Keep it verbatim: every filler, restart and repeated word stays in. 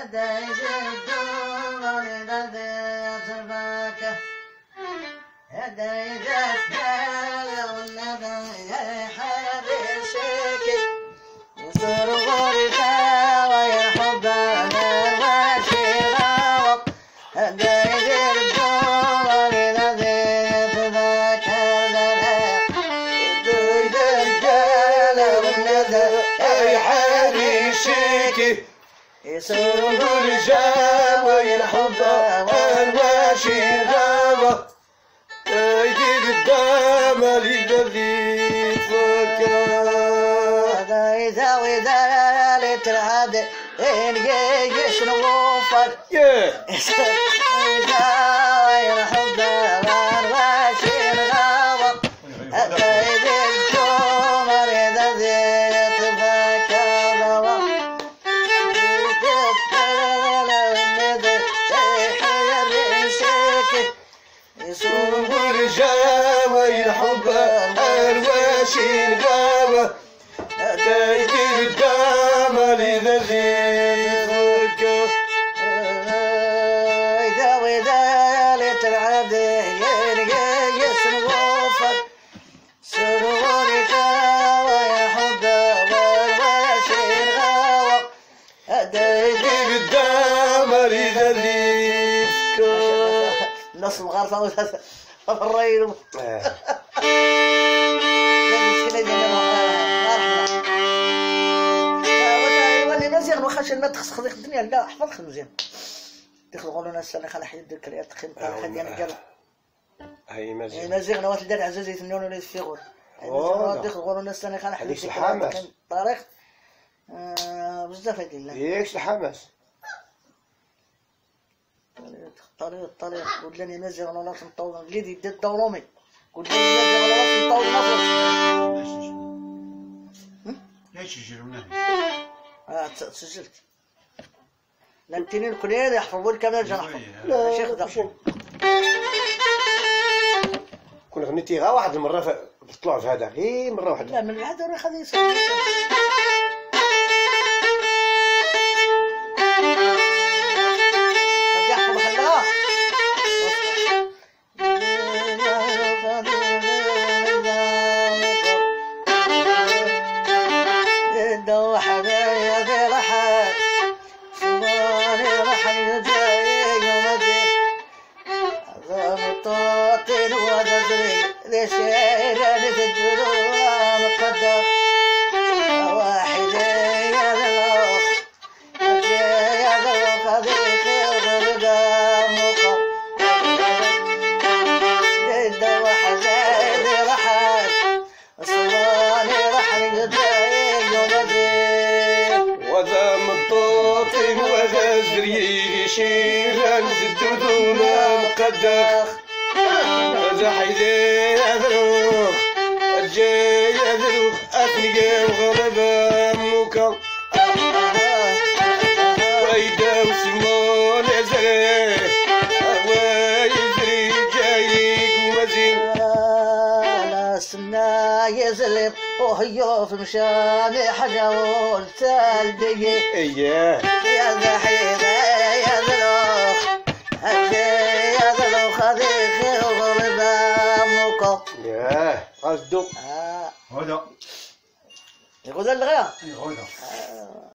يسوق الرجال وينحب الماشي غابة يجي قدام الذي فكر هذا يساوي ذلك العادة ينقيش نوفر يسوق وينحب الماشي غابة هذا يدوم الذي يسوق الرجال وينحب الواشي الغابة تيجي قدام الذي فكر يداوي ذلك العبد ينقيس نوفر سرورك ويحب والواشي الغابة تيجي قدام الذي فكر نص مغارفة وثلاثة الريل واللي مزيان وخاش ما تخسخ ديك الدنيا لا حفظ مزيان تخلقوا لنا السنة خلا حيد ديك الكريات خيم خدي انا قال هاي مزيان مزيان نوات الدرع عزازي ثنون ولا يفيغور تخلقوا لنا السنة خلا حيد ديك الحماس طريق بزاف هادي الله ديك الحماس طريق الطريق قلت لي نزل ولا لا تنطول وليدي ديت دولومي قلت لي نزل ولا لا تنطول نفرس ليش يجرونه؟ اه سجلت لانتينين الكلية يحفظون كمان جنحهم لا شيخ دم كنا غنيتي غا واحد المرة في الطلوع في هذا غير مرة واحدة لا من بعد راه خذ يسجل شيران زدودونا مقدخ هذا حيدي أذروخ الجاي أذروخ أثنقى وغلبة موكا ويدا وسمون أزري ويزري جايق ومزين لا سنا يزلب وهيو في مشان حاجة والتالبي إياه يا ذحيبة يا ذلوخ هجي يا ذلوخ هذيك وغربة موكو ياه قصدو هذا يقول الغيا هذا